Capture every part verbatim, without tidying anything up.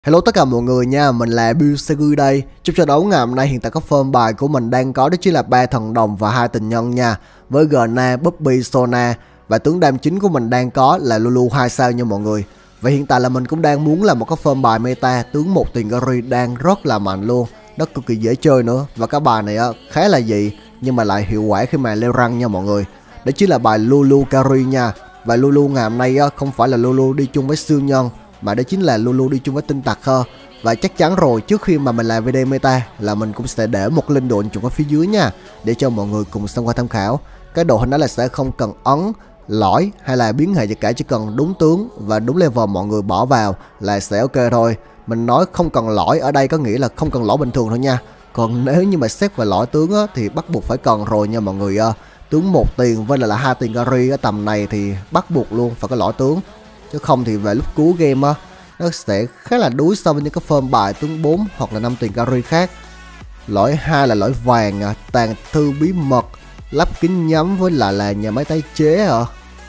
Hello tất cả mọi người nha, mình là Bill Segue đây. Trong trận đấu ngày hôm nay hiện tại có form bài của mình đang có đó chính là ba thần đồng và hai tình nhân nha. Với Gna, Bobby, Sona và tướng đam chính của mình đang có là Lulu hai sao nha mọi người. Và hiện tại là mình cũng đang muốn là một cái form bài meta tướng một tiền Gary đang rất là mạnh luôn. Nó cực kỳ dễ chơi nữa và cái bài này á khá là dị nhưng mà lại hiệu quả khi mà leo rank nha mọi người. Đó chính là bài Lulu Gary nha. Và Lulu ngày hôm nay á không phải là Lulu đi chung với siêu nhân mà đó chính là Lulu đi chung với tinh tặc ha. Và chắc chắn rồi, trước khi mà mình làm video meta là mình cũng sẽ để một link đồ anh chụp ở phía dưới nha, để cho mọi người cùng xem qua tham khảo. Cái đồ hình đó là sẽ không cần ấn lõi hay là biến hệ gì cả, chỉ cần đúng tướng và đúng level mọi người bỏ vào là sẽ ok thôi. Mình nói không cần lõi ở đây có nghĩa là không cần lõi bình thường thôi nha. Còn nếu như mà xét về lõi tướng á, thì bắt buộc phải cần rồi nha mọi người. Tướng một tiền với lại là hai tiền Gary ở tầm này thì bắt buộc luôn phải có lõi tướng, chứ không thì về lúc cuối game á nó sẽ khá là đuối so với những cái form bài tướng bốn hoặc là năm tiền Gary khác. Lõi hai là lõi vàng à, tàng thư bí mật, lắp kính nhắm với lại là nhà máy tái chế hả?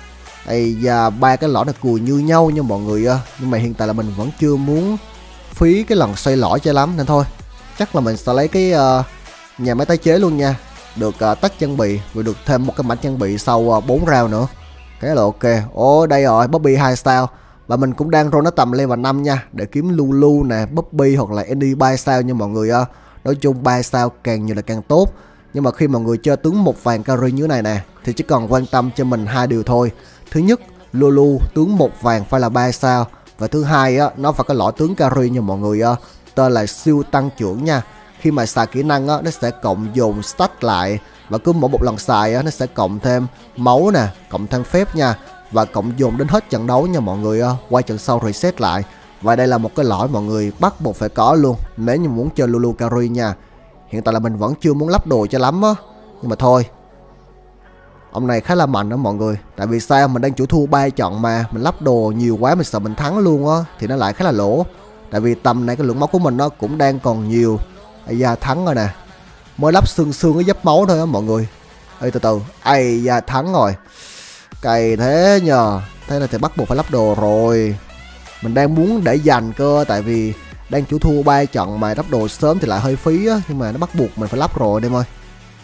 Ây da, ba cái lõi này cùi như nhau nha mọi người á, nhưng mà hiện tại là mình vẫn chưa muốn phí cái lần xoay lõi cho lắm nên thôi chắc là mình sẽ lấy cái uh, nhà máy tái chế luôn nha. Được uh, tách trang bị và được thêm một cái mảnh trang bị sau uh, bốn round nữa. Cái là ok. Ồ đây rồi, Bobby hai sao. Và mình cũng đang roll nó tầm level năm nha, để kiếm Lulu nè, Bobby hoặc là Andy ba sao nha mọi người ơi. Nói chung ba sao càng nhiều là càng tốt. Nhưng mà khi mọi người chơi tướng một vàng Gary như thế này nè thì chỉ cần quan tâm cho mình hai điều thôi. Thứ nhất, Lulu tướng một vàng phải là ba sao. Và thứ hai á, nó phải có lõi tướng Gary nha mọi người ơi. Tên là siêu tăng trưởng nha. Khi mà xài kỹ năng á, nó sẽ cộng dồn stat lại. Và cứ mỗi một lần xài á, nó sẽ cộng thêm máu nè, cộng thêm phép nha. Và cộng dồn đến hết trận đấu nha mọi người ơi. Quay trận sau reset lại. Và đây là một cái lõi mọi người bắt buộc phải có luôn nếu như muốn chơi Lulu Gary nha. Hiện tại là mình vẫn chưa muốn lắp đồ cho lắm á, nhưng mà thôi, ông này khá là mạnh đó mọi người. Tại vì sao, mình đang chủ thua ba trận mà mình lắp đồ nhiều quá mình sợ mình thắng luôn á thì nó lại khá là lỗ. Tại vì tầm này cái lượng máu của mình nó cũng đang còn nhiều. Ây da, thắng rồi nè, mới lắp xương xương cái giáp máu thôi á mọi người. Ê từ từ, ây da, thắng rồi, cày thế nhờ. Thế là thì bắt buộc phải lắp đồ rồi. Mình đang muốn để dành cơ, tại vì đang chủ thua ba trận mà lắp đồ sớm thì lại hơi phí á, nhưng mà nó bắt buộc mình phải lắp rồi đây ơi.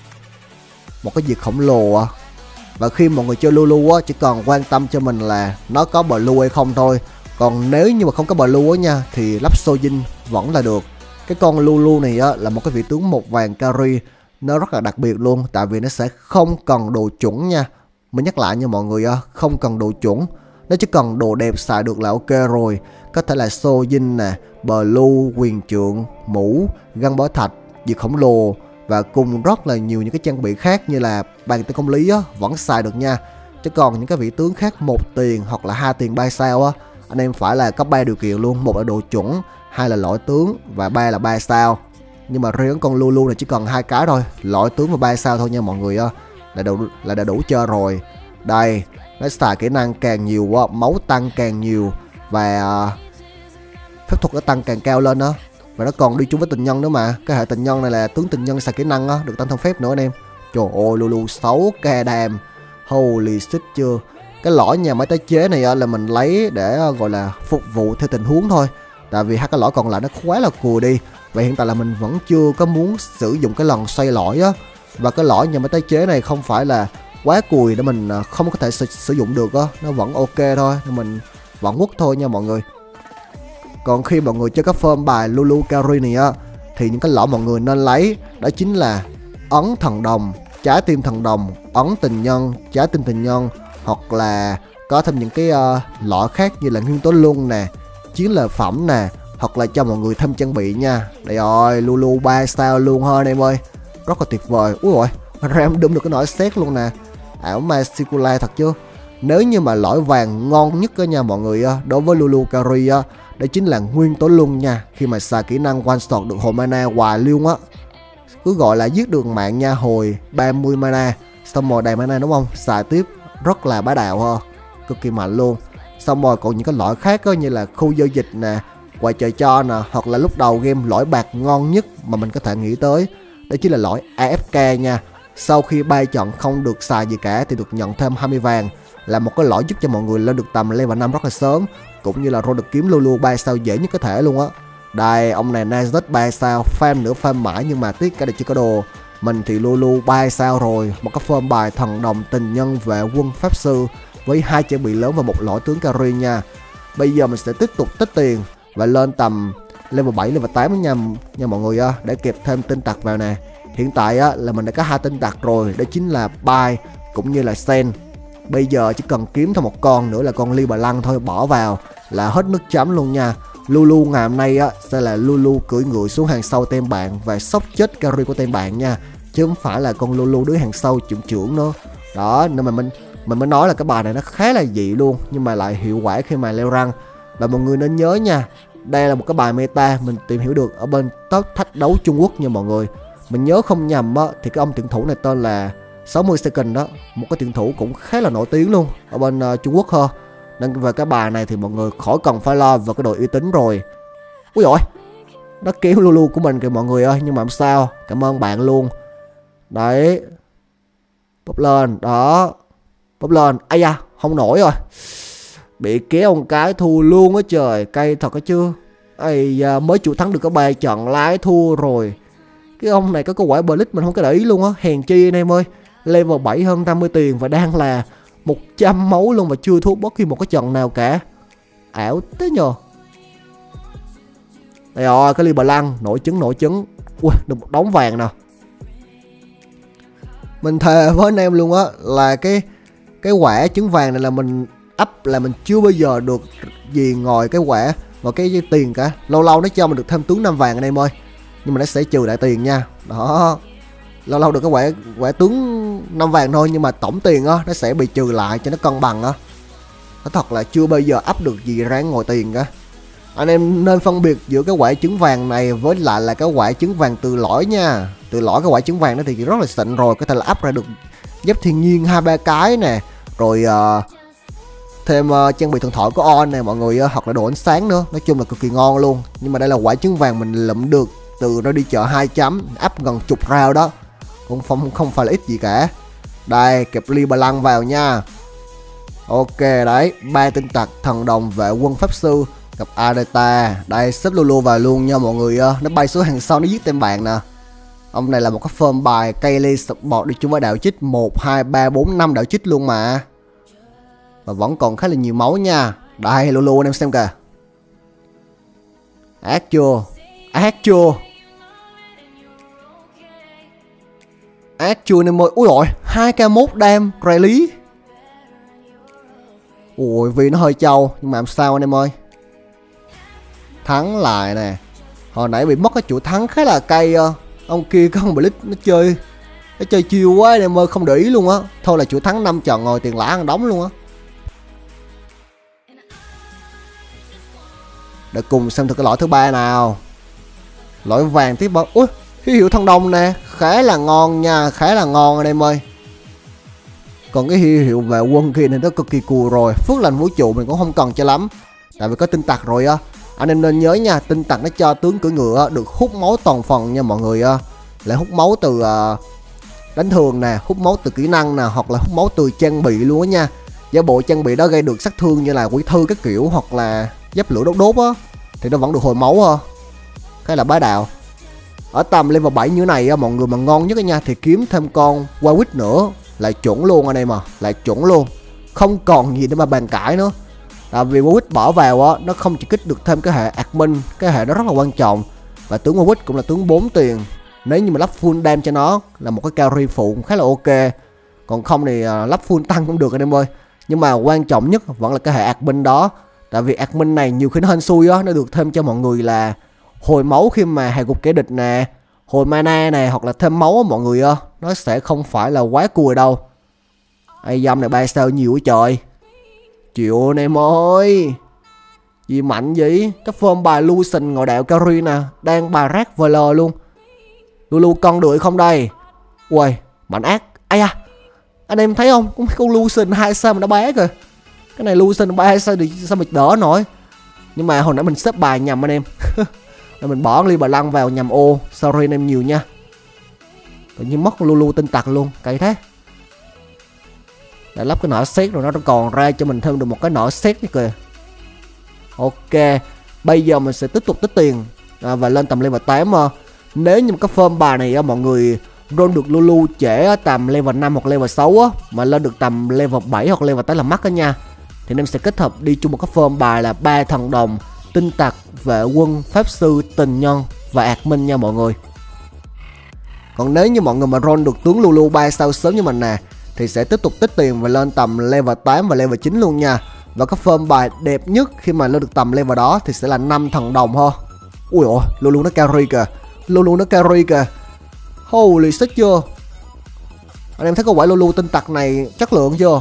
Một cái việc khổng lồ à. Và khi mọi người chơi Lulu á, chỉ cần quan tâm cho mình là nó có blue hay không thôi. Còn nếu như mà không có blue á nha thì lắp Sojin vẫn là được. Cái con Lulu này á là một cái vị tướng một vàng Gary, nó rất là đặc biệt luôn, tại vì nó sẽ không cần đồ chuẩn nha. Mình nhắc lại nha mọi người á, không cần đồ chuẩn, nó chỉ cần đồ đẹp xài được là ok rồi. Có thể là Sojin nè, blue, quyền trượng, mũ, găng bó thạch, diệt khổng lồ và cùng rất là nhiều những cái trang bị khác như là bàn tay công lý á vẫn xài được nha. Chứ còn những cái vị tướng khác một tiền hoặc là hai tiền ba sao á, anh em phải là có ba điều kiện luôn, một là đồ chuẩn, hai là lõi tướng và ba là ba sao. Nhưng mà riêng con Lulu này chỉ cần hai cái thôi, lõi tướng và ba sao thôi nha mọi người á, là đủ là đã đủ chơi rồi. Đây, nó xài kỹ năng càng nhiều quá, máu tăng càng nhiều và uh, phép thuật nó tăng càng cao lên đó. Và nó còn đi chung với tình nhân nữa mà. Cái hệ tình nhân này là tướng tình nhân xài kỹ năng á, được tăng thêm phép nữa anh em. Trời ơi, Lulu sáu k đam. Holy shit chưa. Cái lõi nhà máy tái chế này là mình lấy để gọi là phục vụ theo tình huống thôi. Tại vì hai cái lõi còn lại nó quá là cùi đi. Và hiện tại là mình vẫn chưa có muốn sử dụng cái lần xoay lõi á. Và cái lõi nhà máy tái chế này không phải là quá cùi để mình không có thể sử, sử dụng được á. Nó vẫn ok thôi, nên mình vẫn quất thôi nha mọi người. Còn khi mọi người chơi các form bài Lulu Gary này á thì những cái lõi mọi người nên lấy đó chính là ấn thần đồng, trái tim thần đồng, ấn tình nhân, trái tim tình nhân, hoặc là có thêm những cái uh, lõi khác như là nguyên tố luân nè, chiến lợi phẩm nè, hoặc là cho mọi người thêm trang bị nha. Đây rồi, Lulu ba sao luôn hơn em ơi, rất là tuyệt vời. Úi rồi, ram đâm được cái nỗi xét luôn nè, ảo ma circular thật chứ. Nếu như mà lõi vàng ngon nhất đó nha mọi người á, đối với Lulu Gary á, đó chính là nguyên tố luân nha. Khi mà xài kỹ năng one shot được hồi mana hoài luôn á, cứ gọi là giết được mạng nha, hồi ba mươi mana xong rồi đầy mana đúng không, xài tiếp rất là bá đạo ha, cực kỳ mạnh luôn. Xong rồi còn những cái loại khác đó, như là khu giao dịch nè, quầy trời cho nè, hoặc là lúc đầu game lõi bạc ngon nhất mà mình có thể nghĩ tới đó chính là lõi a ép ca nha. Sau khi ba trận không được xài gì cả thì được nhận thêm hai mươi vàng, là một cái lõi giúp cho mọi người lên được tầm level năm rất là sớm. cũng như là roll được kiếm Lulu ba sao dễ nhất có thể luôn á. Đây, ông này Nazut ba sao, farm nữa farm mãi nhưng mà tiếc cái này chưa có đồ. Mình thì Lulu ba sao rồi, một cái form bài thần đồng tình nhân vệ quân pháp sư với hai trang bị lớn và một lõi tướng carry nha. Bây giờ mình sẽ tiếp tục tích tiền và lên tầm level bảy, level tám nha nha mọi người á, để kịp thêm tinh tặc vào nè. Hiện tại á là mình đã có hai tinh tặc rồi, đó chính là Bai cũng như là Sen. Bây giờ chỉ cần kiếm thêm một con nữa là con Ly Bà Lăng thôi, bỏ vào là hết nước chấm luôn nha. Lulu ngày hôm nay á sẽ là Lulu cưỡi ngựa xuống hàng sau tem bạn và sốc chết carry của tem bạn nha, chứ không phải là con Lulu đứa hàng sau trưởng trưởng nữa. Đó nên mà mình mình mới nói là cái bài này nó khá là dị luôn nhưng mà lại hiệu quả khi mà leo răng. Và mọi người nên nhớ nha, đây là một cái bài meta mình tìm hiểu được ở bên top thách đấu Trung Quốc nha mọi người. Mình nhớ không nhầm á thì cái ông tuyển thủ này tên là sáu mươi second đó, một cái tuyển thủ cũng khá là nổi tiếng luôn ở bên uh, Trung Quốc ha. Nên về cái bài này thì mọi người khỏi cần phải lo về cái độ uy tín rồi. Úi dồi, nó kéo Lulu của mình kìa mọi người ơi, nhưng mà không sao, cảm ơn bạn luôn. Đấy, bóp lên, đó, bóp lên, ai da, không nổi rồi. Bị kéo một cái thua luôn á trời, cay thật á chứ. Ây da, mới chủ thắng được có ba trận lái thua rồi. Cái ông này có cái quả blitz mình không có để ý luôn á, hèn chi anh em ơi. Level bảy hơn năm mươi tiền và đang là một trăm máu luôn và chưa thua bất kỳ một cái trận nào cả. Ảo thế nhờ. Đây rồi, cái Ly Bà Lăng, nổi trứng nổi trứng. Ui, được một đống vàng nè. Mình thề với anh em luôn á là cái cái quả trứng vàng này là mình up là mình chưa bao giờ được gì ngoài cái quả và cái tiền cả. Lâu lâu nó cho mình được thêm tướng năm vàng anh em ơi, nhưng mà nó sẽ trừ lại tiền nha. Đó, lâu lâu được cái quả quả tướng năm vàng thôi nhưng mà tổng tiền á nó sẽ bị trừ lại cho nó cân bằng á. Nó thật là chưa bao giờ up được gì ráng ngồi tiền cả. Anh em nên phân biệt giữa cái quả trứng vàng này với lại là cái quả trứng vàng từ lõi nha. Từ lõi cái quả trứng vàng đó thì rất là xịn rồi, có thể là up ra được giáp thiên nhiên hai ba cái nè, rồi uh, thêm uh, trang bị thần thoại của On nè mọi người, uh, hoặc là đồ ánh sáng nữa. Nói chung là cực kỳ ngon luôn. Nhưng mà đây là quả trứng vàng mình lụm được từ nó đi chợ hai chấm, up gần chục round đó, cũng không không phải là ít gì cả. Đây, kẹp Ly Bà Lăng vào nha. Ok đấy, ba tinh tặc thần đồng vệ quân pháp sư gặp Adeta. Đây, xếp Lulu vào luôn nha mọi người. Nó bay xuống hàng sau nó giết tem bạn nè. Ông này là một cái form bài Kaylee support đi chung với đạo chích một, hai, ba, bốn, năm đạo chích luôn mà. Và vẫn còn khá là nhiều máu nha. Đây, Lulu anh em xem kìa. Ác chưa? Ác chưa? Ác chưa anh em ơi. Úi dồi, hai k một đam rally. Ui, vì nó hơi trâu nhưng mà làm sao anh em ơi. Thắng lại nè. Hồi nãy bị mất cái chuỗi thắng khá là cay. Ông kia có con blitz nó chơi nó chơi chiêu quá anh em ơi, không để ý luôn á. Thôi là chuỗi thắng năm trận ngồi tiền lã ăn đóng luôn á. Để cùng xem thử cái lõi thứ ba nào. Lõi vàng tiếp bao. Ui, huy hiệu thần đồng nè, khá là ngon nha, khá là ngon anh em ơi. Còn cái huy hiệu vệ quân kia này nó cực kỳ cool rồi. Phước lành vũ trụ mình cũng không cần cho lắm, tại vì có tinh tặc rồi á. Anh em nên nhớ nha, tinh tặc nó cho tướng cưỡi ngựa được hút máu toàn phần nha mọi người. Lại hút máu từ uh, đánh thường nè, hút máu từ kỹ năng nè, hoặc là hút máu từ trang bị luôn á nha. Giả bộ trang bị đó gây được sát thương như là quỷ thư các kiểu, hoặc là giáp lửa đốt đốt á, thì nó vẫn được hồi máu ha. Cái là bá đạo. Ở tầm level bảy như này á, mọi người mà ngon nhất nha thì kiếm thêm con Warwick nữa lại chuẩn luôn anh em à, lại chuẩn luôn, không còn gì để mà bàn cãi nữa. Tại vì Warwick bỏ vào á, nó không chỉ kích được thêm cái hệ admin, cái hệ nó rất là quan trọng. Và tướng Warwick cũng là tướng bốn tiền. Nếu như mà lắp full dam cho nó là một cái carry phụ cũng khá là ok. Còn không thì uh, lắp full tăng cũng được anh em ơi. Nhưng mà quan trọng nhất vẫn là cái hệ admin đó. Tại vì admin này nhiều khi nó hên xui á, nó được thêm cho mọi người là hồi máu khi mà hạ gục kẻ địch nè, hồi mana nè, hoặc là thêm máu á mọi người ơi. Nó sẽ không phải là quá cùi đâu. Ai dâm này ba sao nhiều quá trời. Chịu anh em ơi. Gì mạnh vậy? Cái form bài Lucian ngồi đạo carry nè, đang bài rác vờ lờ luôn. Lulu con được không đây? Ui, mạnh ác. Ai à, anh em thấy không? Có con Lucian hai sao mà nó bé kìa. Cái này Lucian ba sao thì sao mình đỡ nổi. Nhưng mà hồi nãy mình xếp bài nhầm anh em. Rồi mình bỏ Ly Bà Lăng vào nhầm ô. Sorry anh em nhiều nha. Tự nhiên mất Lulu tinh tặc luôn, cay thế. Đã lắp cái nỏ xét rồi nó còn ra cho mình thêm được một cái nỏ xét nữa kìa. Ok, bây giờ mình sẽ tiếp tục tích tiền à, và lên tầm level tám. À. Nếu như cái form bài này á, mọi người roll được Lulu trễ tầm level năm hoặc level sáu á, mà lên được tầm level bảy hoặc level tám là mắc đó nha, thì em sẽ kết hợp đi chung một cái form bài là ba thần đồng, tinh tặc, vệ quân, pháp sư, tình nhân và admin nha mọi người. Còn nếu như mọi người mà roll được tướng Lulu ba sao sớm như mình nè, thì sẽ tiếp tục tích tiền và lên tầm level tám và level chín luôn nha. Và cái form bài đẹp nhất khi mà lên được tầm level đó thì sẽ là năm thần đồng thôi. Ui ôi, Lulu nó carry kìa, Lulu nó carry kìa. Holy shit chưa. Anh em thấy có quả Lulu tinh tặc này chất lượng chưa?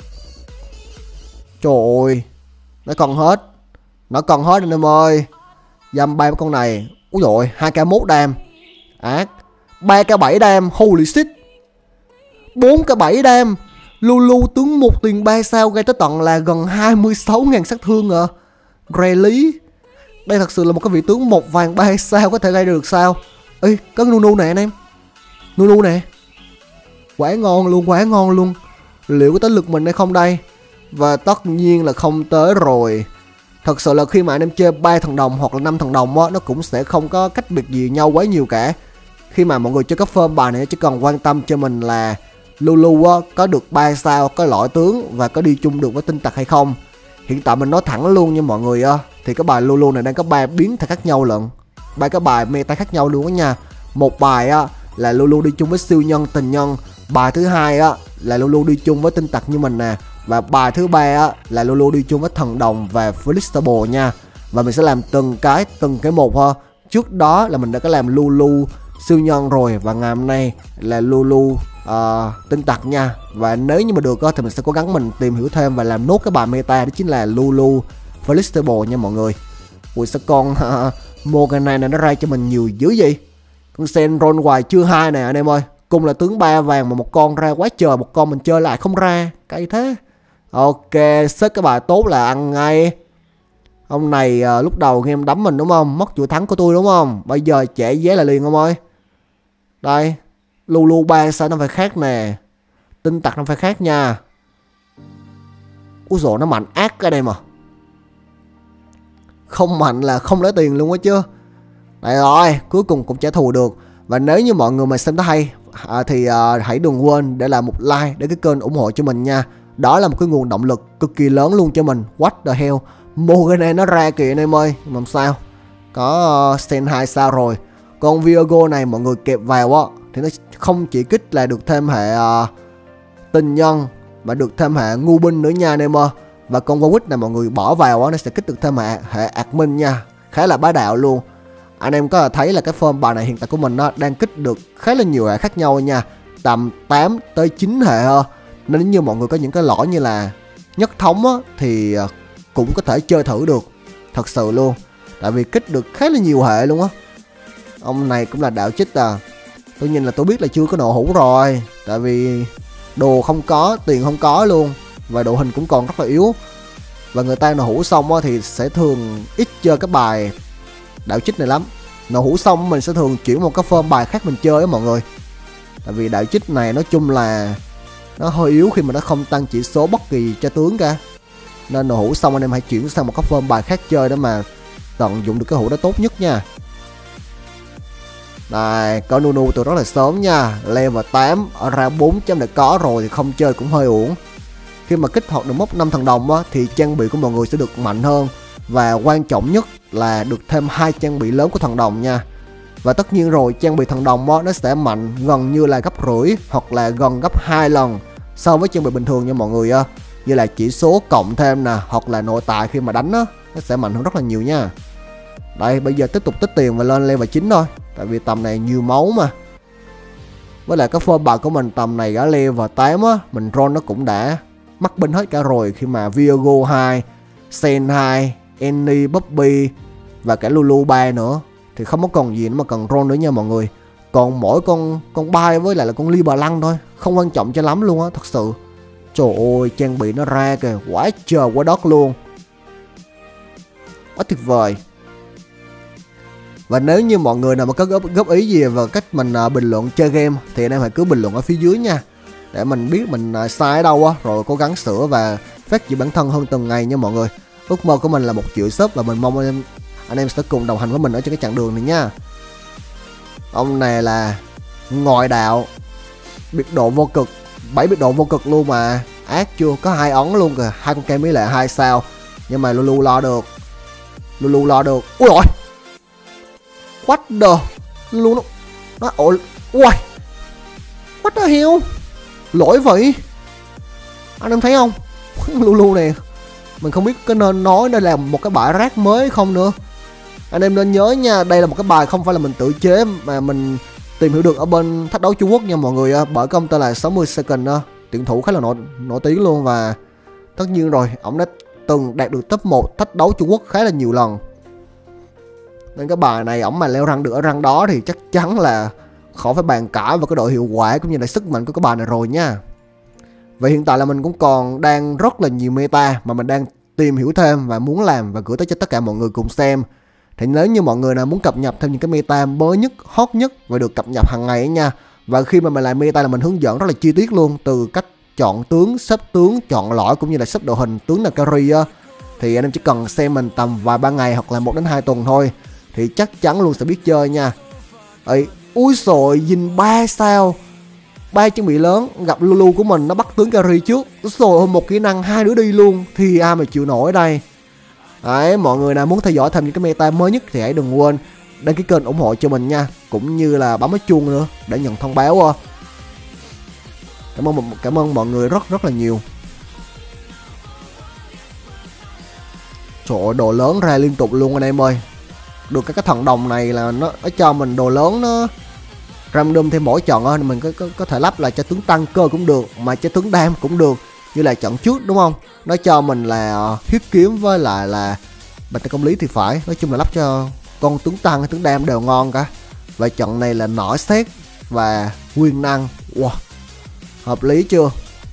Trời ơi, nó còn hết, nó còn hết anh em ơi. Dăm ba con này. Úi dồi, hai k một đam ác, ba k bảy đam. Holy shit, bốn k bảy đam. Lulu tướng một tiền ba sao gây tới tận là gần hai mươi sáu nghìn sát thương à. Really, đây thật sự là một cái vị tướng một vàng ba sao có thể gây được sao? Ê, có Nunu nè anh em, Nunu nè, quá ngon luôn, quá ngon luôn. Liệu có tới lượt mình hay không đây? Và tất nhiên là không tới rồi. Thật sự là khi mà anh em chơi ba thần đồng hoặc là năm thần đồng á, nó cũng sẽ không có cách biệt gì nhau quá nhiều cả. Khi mà mọi người chơi các form bài này chỉ cần quan tâm cho mình là Lulu á, có được ba sao, có loại tướng và có đi chung được với tinh tặc hay không. Hiện tại mình nói thẳng luôn nha mọi người á, thì cái bài Lulu này đang có ba biến thể khác nhau lận, ba cái bài meta khác nhau luôn đó nha. Một bài á là Lulu đi chung với siêu nhân, tình nhân. Bài thứ hai á là Lulu đi chung với tinh tặc như mình nè. Và bài thứ ba á là Lulu đi chung với thần đồng và Flexible nha. Và mình sẽ làm từng cái từng cái một ha. Trước đó là mình đã có làm Lulu siêu nhân rồi, và ngày hôm nay là Lulu uh, tinh tặc nha. Và nếu như mà được á, thì mình sẽ cố gắng mình tìm hiểu thêm và làm nốt cái bài meta, đó chính là Lulu Flexible nha mọi người. Ui sao con uh, Morgana này nó ra cho mình nhiều dữ vậy. Con sen roll hoài chưa hai nè anh em ơi. Cùng là tướng ba vàng mà một con ra quá trời, một con mình chơi lại không ra, cay thế. Ok, xếp cái bài tốt là ăn ngay. Ông này uh, lúc đầu game đấm mình đúng không, mất chuỗi thắng của tôi đúng không, bây giờ trẻ vé là liền ông ơi. Đây, Lulu ba sao nó phải khác nè, tinh tặc nó phải khác nha. Úi dồi, nó mạnh ác cái đây mà. Không mạnh là không lấy tiền luôn á chứ. Đây rồi, cuối cùng cũng trả thù được. Và nếu như mọi người mà xem thấy hay à, thì à, hãy đừng quên để lại một like để cái kênh ủng hộ cho mình nha. Đó là một cái nguồn động lực cực kỳ lớn luôn cho mình. What the hell, Morgana nó ra kìa anh em ơi. Làm sao có uh, Sen hai sao rồi. Con Viago này mọi người kẹp vào á thì nó không chỉ kích là được thêm hệ uh, tình nhân, mà được thêm hệ ngu binh nữa nha anh em ơi. Và con Warwick này mọi người bỏ vào á, nó sẽ kích được thêm hệ, hệ admin nha. Khá là bá đạo luôn. Anh em có thấy là cái form bài này hiện tại của mình nó đang kích được khá là nhiều hệ khác nhau nha. Tầm tám tới chín hệ hơn. Nên nếu như mọi người có những cái lỗi như là nhất thống á, thì cũng có thể chơi thử được. Thật sự luôn. Tại vì kích được khá là nhiều hệ luôn á. Ông này cũng là đạo trích à. Tôi nhìn là tôi biết là chưa có nộ hũ rồi. Tại vì đồ không có, tiền không có luôn. Và độ hình cũng còn rất là yếu. Và người ta nộ hũ xong á, thì sẽ thường ít chơi cái bài đạo trích này lắm. Nổ hũ xong mình sẽ thường chuyển một cái form bài khác mình chơi á mọi người. Tại vì đạo trích này nói chung là nó hơi yếu khi mà nó không tăng chỉ số bất kỳ cho tướng cả. Nên nổ hũ xong anh em hãy chuyển sang một cái form bài khác chơi để mà tận dụng được cái hũ đó tốt nhất nha. Đây, có Nunu từ rất là sớm nha. Level tám ở ra bốn chấm đã có rồi thì không chơi cũng hơi uổng. Khi mà kích hoạt được mốc năm thần đồng á, thì trang bị của mọi người sẽ được mạnh hơn. Và quan trọng nhất là được thêm hai trang bị lớn của thần đồng nha. Và tất nhiên rồi, trang bị thần đồng đó, nó sẽ mạnh gần như là gấp rưỡi hoặc là gần gấp hai lần so với trang bị bình thường nha mọi người á. Như là chỉ số cộng thêm nè, hoặc là nội tại khi mà đánh á, nó sẽ mạnh hơn rất là nhiều nha. Đây, bây giờ tiếp tục tích tiền và lên level chín thôi. Tại vì tầm này nhiều máu mà. Với lại cái form bài của mình tầm này ở level tám á, mình roll nó cũng đã mắc binh hết cả rồi. Khi mà Viago hai, Sen hai, Annie, Bobby và cả Lulu ba nữa thì không có còn gì nữa mà cần roll nữa nha mọi người. Còn mỗi con con bay với lại là con ly bà lăng thôi, không quan trọng cho lắm luôn á, thật sự. Trời ơi, trang bị nó ra kìa, quá trời quá đất luôn, quá tuyệt vời. Và nếu như mọi người nào mà có góp, góp ý gì vào cách mình uh, bình luận chơi game thì anh em hãy cứ bình luận ở phía dưới nha, để mình biết mình uh, sai ở đâu á, rồi cố gắng sửa và phát triển bản thân hơn từng ngày nha mọi người. Ước mơ của mình là một triệu sub và mình mong anh em anh em sẽ cùng đồng hành với mình ở trên cái chặng đường này nha. Ông này là ngoại đạo, biệt độ vô cực, bảy biệt độ vô cực luôn mà. Ác chưa, có hai ấn luôn kìa, hai con kem mỹ lệ hai sao. Nhưng mà Lulu lo được. Lulu lo được. Ui rồi. What the. Lulu nó nó ôi. Ui. What the hell. Lỗi vậy. Anh em thấy không? Lulu này mình không biết có nên nói đây là một cái bài rác mới không nữa. Anh em nên nhớ nha, đây là một cái bài không phải là mình tự chế mà mình tìm hiểu được ở bên thách đấu Trung Quốc nha mọi người, bởi công tên là sáu mươi second, tuyển thủ khá là nổi nổi tiếng luôn. Và tất nhiên rồi, ổng đã từng đạt được top một thách đấu Trung Quốc khá là nhiều lần. Nên cái bài này ổng mà leo răng được ở răng đó thì chắc chắn là khỏi phải bàn cãi về cái độ hiệu quả cũng như là sức mạnh của cái bài này rồi nha. Và hiện tại là mình cũng còn đang rất là nhiều meta mà mình đang tìm hiểu thêm và muốn làm và gửi tới cho tất cả mọi người cùng xem. Thì nếu như mọi người nào muốn cập nhật thêm những cái meta mới nhất, hot nhất và được cập nhật hàng ngày ấy nha. Và khi mà mình làm meta là mình hướng dẫn rất là chi tiết luôn, từ cách chọn tướng, xếp tướng, chọn lõi cũng như là xếp đội hình tướng là carry á. Thì anh em chỉ cần xem mình tầm vài ba ngày hoặc là một đến hai tuần thôi thì chắc chắn luôn sẽ biết chơi nha. Ấy, úi xồi, nhìn ba sao. Ba trang bị lớn gặp Lulu của mình nó bắt tướng carry trước. Rồi một kỹ năng hai đứa đi luôn thì ai mà chịu nổi ở đây. Đấy, mọi người nào muốn theo dõi thêm những cái meta mới nhất thì hãy đừng quên đăng ký kênh ủng hộ cho mình nha, cũng như là bấm cái chuông nữa để nhận thông báo. Cảm ơn cảm ơn mọi người rất rất là nhiều. Trời ơi, đồ lớn ra liên tục luôn anh em ơi. Được cái cái thần đồng này là nó, nó cho mình đồ lớn, nó random thêm mỗi trận á, mình có, có có thể lắp là cho tướng tăng cơ cũng được, mà cho tướng đam cũng được, như là trận trước đúng không? Nó cho mình là huyết kiếm với lại là bạch tay công lý thì phải, nói chung là lắp cho con tướng tăng hay tướng đam đều ngon cả. Và trận này là nỏ xét và nguyên năng, wow, hợp lý chưa?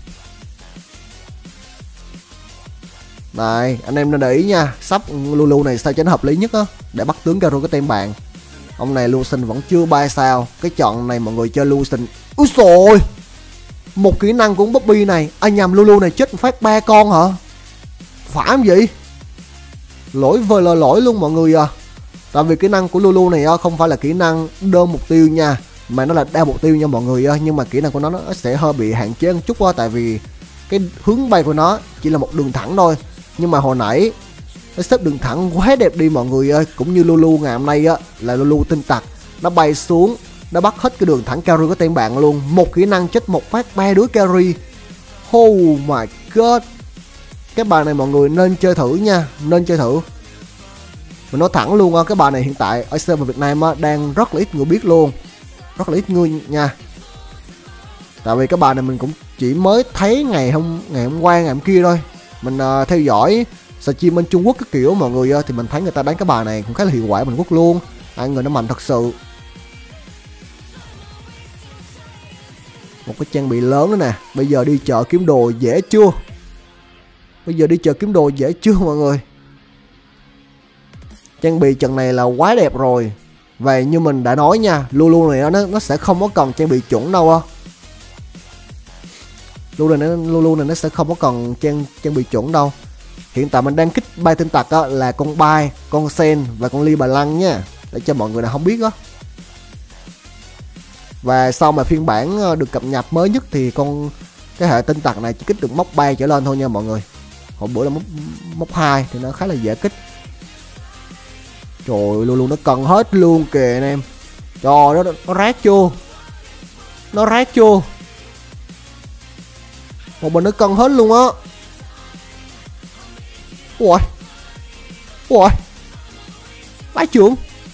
Này anh em nên để ý nha, sắp Lulu này sao cho nó hợp lý nhất á, để bắt tướng Caro cái tem bạn. Ông này Lucian vẫn chưa ba sao. Cái chọn này mọi người chơi Lucian. Úi xồi, một kỹ năng của Bobby này. Anh à, nhầm, Lulu này chết phát ba con hả? Phải không vậy? Lỗi vời là lỗi luôn mọi người à. Tại vì kỹ năng của Lulu này không phải là kỹ năng đơn mục tiêu nha, mà nó là đa mục tiêu nha mọi người. Nhưng mà kỹ năng của nó, nó sẽ hơi bị hạn chế một chút quá, tại vì cái hướng bay của nó chỉ là một đường thẳng thôi. Nhưng mà hồi nãy nó xếp đường thẳng quá đẹp đi mọi người ơi. Cũng như Lulu ngày hôm nay á, là Lulu tinh tặc, nó bay xuống, nó bắt hết cái đường thẳng carry của tên bạn luôn. Một kỹ năng chết một phát ba đứa carry. Oh my god. Cái bài này mọi người nên chơi thử nha, nên chơi thử. Mình nói thẳng luôn á, cái bài này hiện tại ở server Việt Nam á, đang rất là ít người biết luôn. Rất là ít người nha. Tại vì cái bài này mình cũng chỉ mới thấy ngày hôm ngày hôm qua ngày hôm kia thôi. Mình uh, theo dõi stream bên Trung Quốc cái kiểu mọi người uh, thì mình thấy người ta đánh cái bài này cũng khá là hiệu quả bên Quốc luôn. Hai người nó mạnh thật sự. Một cái trang bị lớn nữa nè. Bây giờ đi chợ kiếm đồ dễ chưa? Bây giờ đi chợ kiếm đồ dễ chưa mọi người? Trang bị trận này là quá đẹp rồi. Và như mình đã nói nha, Lulu này nó, nó sẽ không có cần trang bị chuẩn đâu á. Lulu này, Lulu này nó sẽ không có cần trang trang bị chuẩn đâu. Hiện tại mình đang kích bay tinh tặc á, là con Bai, con Sen và con Ly Bà Lăng nha, để cho mọi người nào không biết á. Và sau mà phiên bản được cập nhật mới nhất thì con cái hệ tinh tặc này chỉ kích được mốc ba trở lên thôi nha mọi người. Hồi bữa là mốc mốc hai thì nó khá là dễ kích. Trời ơi, Lulu nó cần hết luôn kìa anh em. Trời, nó nó rác chưa? Nó rác chưa? Một bên nó cần hết luôn á. Ui. Ui. Bái trưởng.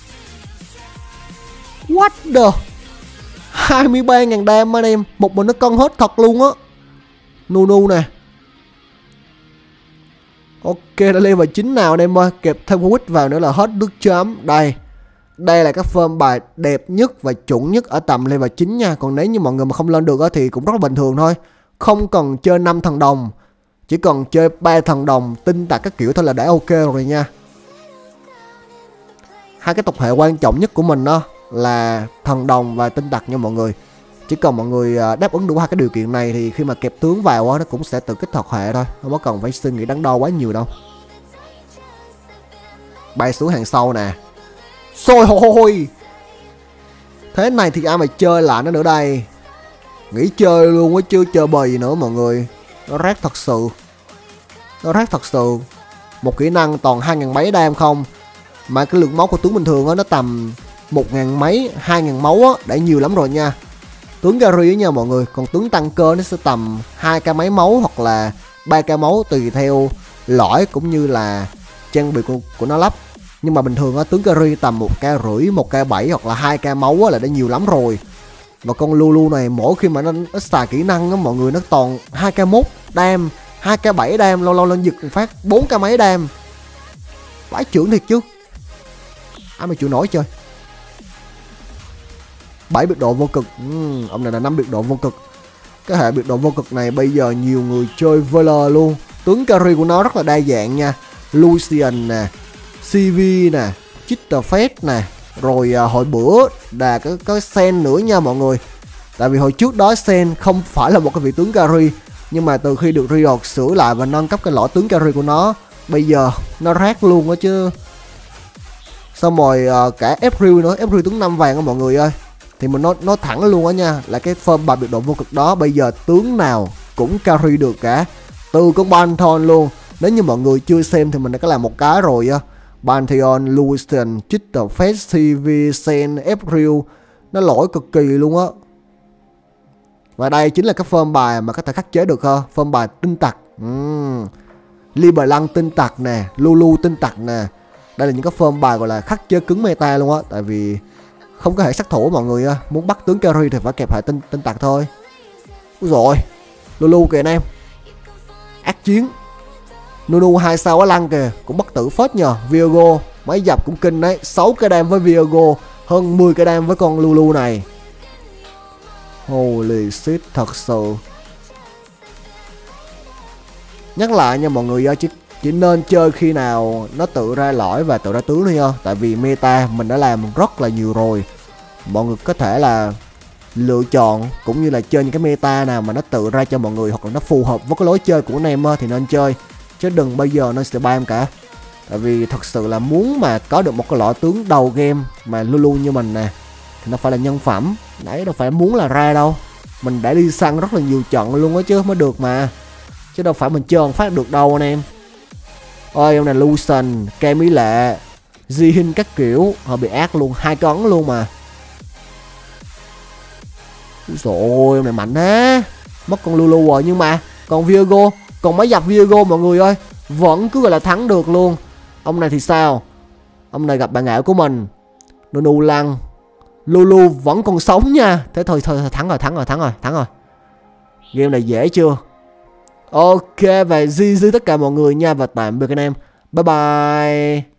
What the. hai mươi ba nghìn đam anh em. Một bên nó cân hết thật luôn á. Nunu nè. Ok, đã level chín nào anh em ơi. Kẹp thêm quýt vào nữa là hết nước chấm. Đây. Đây là các form bài đẹp nhất và chuẩn nhất ở tầm level chín nha. Còn nếu như mọi người mà không lên được á thì cũng rất là bình thường thôi. Không cần chơi năm thần đồng, chỉ cần chơi ba thần đồng tinh tặc các kiểu thôi là đã ok rồi nha. Hai cái tục hệ quan trọng nhất của mình đó là thần đồng và tinh tặc nha mọi người. Chỉ cần mọi người đáp ứng đủ hai cái điều kiện này thì khi mà kẹp tướng vào đó, nó cũng sẽ tự kích hoạt hệ thôi, không có cần phải suy nghĩ đắn đo quá nhiều đâu. bay xuống hàng sau nè. Xôi hôi. Thế này thì ai mà chơi lại nó nữa đây. Nghỉ chơi luôn á chứ chơi bời gì nữa mọi người. Nó rác thật sự. Nó rác thật sự. Một kỹ năng toàn hai ngàn mấy đam không. Mà cái lượng máu của tướng bình thường á nó tầm một ngàn mấy, hai ngàn máu á đã nhiều lắm rồi nha. Tướng Gary á nha mọi người. Còn tướng tăng cơ nó sẽ tầm hai k mấy máu hoặc là ba k máu tùy theo lõi cũng như là trang bị của, của nó lắp. Nhưng mà bình thường á tướng Gary tầm một k rưỡi, một k bảy hoặc là hai k máu á là đã nhiều lắm rồi. Và con Lulu này mỗi khi mà nó, nó xài kỹ năng á mọi người nó toàn hai k mốt đam, hai k bảy đam, lâu lâu lên giật một phát bốn k mấy đam. Vãi trưởng thiệt chứ. Ai mà chịu nổi chơi. bảy biệt độ vô cực. uhm, Ông này là năm biệt độ vô cực. Cái hệ biệt độ vô cực này bây giờ nhiều người chơi Veiler luôn. Tướng carry của nó rất là đa dạng nha. Lucian nè, xê vê nè, Chitterfest nè. Rồi à, hồi bữa là có, có Sen nữa nha mọi người. Tại vì hồi trước đó Sen không phải là một cái vị tướng carry. Nhưng mà từ khi được Riot sửa lại và nâng cấp cái lõi tướng carry của nó, bây giờ nó rác luôn á chứ. Xong rồi à, cả April nữa. April tướng năm vàng á mọi người ơi. Thì mình nói, nói thẳng luôn á nha. Là cái form ba biệt độ vô cực đó bây giờ tướng nào cũng carry được cả. Từ con Pantheon luôn. Nếu như mọi người chưa xem thì mình đã có làm một cái rồi á. Pantheon, Lucian, Chitterfest, xê vê, Sen, April. Nó lỗi cực kỳ luôn á. Và đây chính là cái form bài mà có thể khắc chế được ha. Form bài tinh tặc. uhm. Liberland tinh tặc nè, Lulu tinh tặc nè. Đây là những cái form bài gọi là khắc chế cứng meta luôn á. Tại vì không có hệ sát thủ mọi người á. Muốn bắt tướng carry thì phải kẹp hệ tinh, tinh tặc thôi. Úi rồi Lulu kìa anh em. Ác chiến. Nunu hai sao á lăng kìa. Cũng bất tử phết nhờ. Viago máy dập cũng kinh đấy. sáu cái đam với Viago, hơn mười cái đam với con Lulu này. Holy shit thật sự. Nhắc lại nha mọi người ơi, chỉ, chỉ nên chơi khi nào nó tự ra lõi và tự ra tướng thôi nha. Tại vì meta mình đã làm rất là nhiều rồi. Mọi người có thể là lựa chọn cũng như là chơi những cái meta nào mà nó tự ra cho mọi người, hoặc là nó phù hợp với cái lối chơi của anh em thì nên chơi. Chứ đừng bây giờ nên spam cả. Tại vì thật sự là muốn mà có được một cái lõi tướng đầu game mà Lulu như mình nè thì nó phải là nhân phẩm. Đấy đâu phải muốn là ra đâu. Mình đã đi săn rất là nhiều trận luôn á chứ mới được mà. Chứ đâu phải mình chơi không phát được đâu anh em. Ôi ông này Lucian, Cây Mỹ Lệ, Jihin các kiểu. Họ bị ác luôn, hai cấn luôn mà. Rồi ông này mạnh thế. Mất con Lulu rồi nhưng mà còn Viago, còn máy dập Viago mọi người ơi, vẫn cứ gọi là thắng được luôn. Ông này thì sao? Ông này gặp bạn ảo của mình, Nunu lăng. Lulu vẫn còn sống nha. Thế thôi thôi, thôi thắng rồi, thắng rồi, thắng rồi, thắng rồi. Game này dễ chưa? Ok và gi gi tất cả mọi người nha. Và tạm biệt anh em. Bye bye.